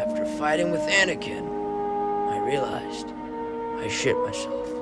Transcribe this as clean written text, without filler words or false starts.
after fighting with Anakin, I realized I shit myself.